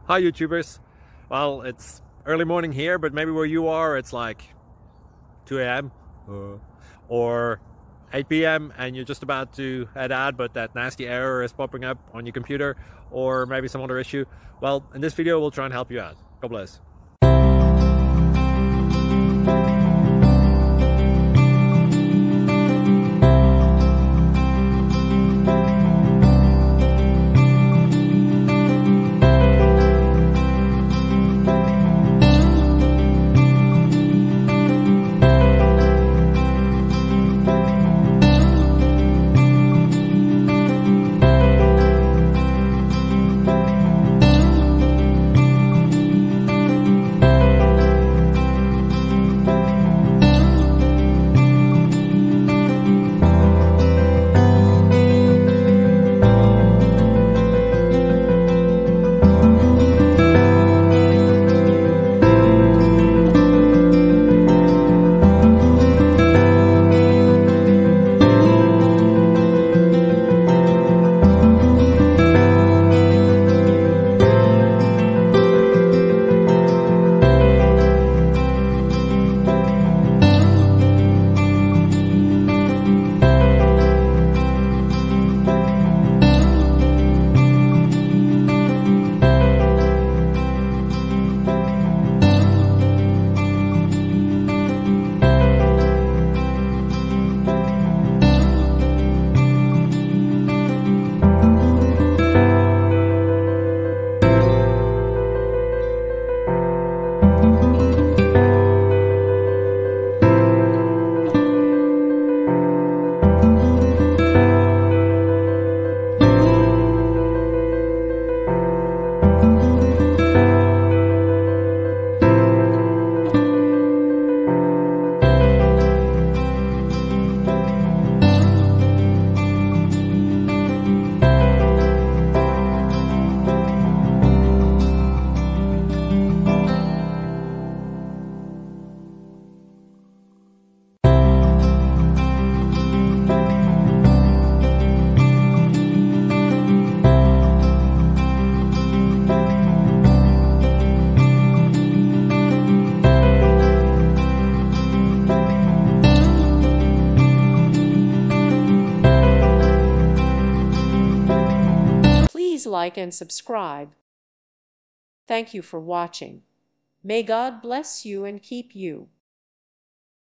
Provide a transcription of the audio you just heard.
Hi YouTubers. Well, it's early morning here, but maybe where you are it's like 2 a.m. or 8 p.m. and you're just about to head out, but that nasty error is popping up on your computer, or maybe some other issue. Well, in this video we'll try and help you out. God bless. Please like and subscribe. Thank you for watching. May God bless you and keep you.